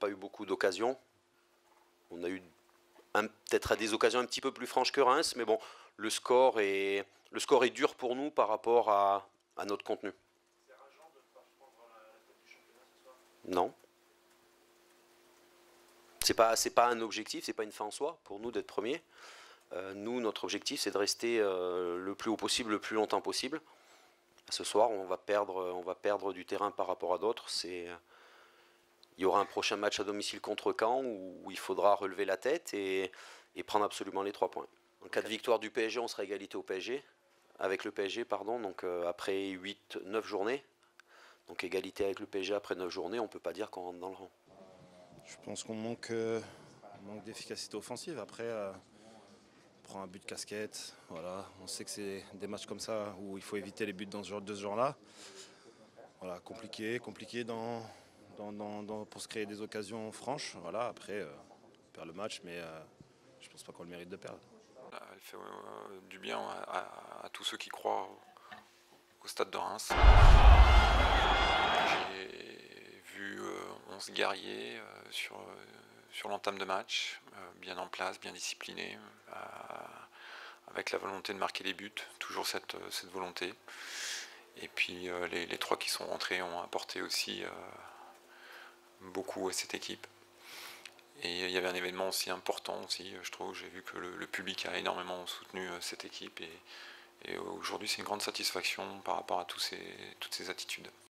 pas eu beaucoup d'occasions. On a eu peut-être à des occasions un petit peu plus franches que Reims, mais bon, le score est dur pour nous par rapport à notre contenu. C'est rageant de ne pas prendre la tête du championnat ce soir? Non. C'est pas un objectif, c'est pas une fin en soi pour nous d'être premier. Nous, notre objectif, c'est de rester le plus haut possible, le plus longtemps possible. Ce soir, on va perdre du terrain par rapport à d'autres. Il y aura un prochain match à domicile contre Caen où il faudra relever la tête et prendre absolument les 3 points. En cas de victoire du PSG, on sera égalité au PSG, avec le PSG, pardon, donc après 8-9 journées. Donc égalité avec le PSG après 9 journées, on ne peut pas dire qu'on rentre dans le rang. Je pense qu'on manque d'efficacité offensive. Après, on prend un but de casquette. Voilà. On sait que c'est des matchs comme ça où il faut éviter les buts de ce genre-là. Voilà, compliqué pour se créer des occasions franches. Voilà. Après, on perd le match, mais je pense pas qu'on le mérite de perdre. Elle fait du bien à tous ceux qui croient au stade de Reims. J'ai vu 11 guerriers sur l'entame de match, bien en place, bien disciplinés, avec la volonté de marquer des buts, toujours cette volonté. Et puis les 3 qui sont rentrés ont apporté aussi beaucoup à cette équipe. Et il y avait un événement aussi important aussi, je trouve. J'ai vu que le public a énormément soutenu cette équipe et aujourd'hui c'est une grande satisfaction par rapport à toutes ces attitudes.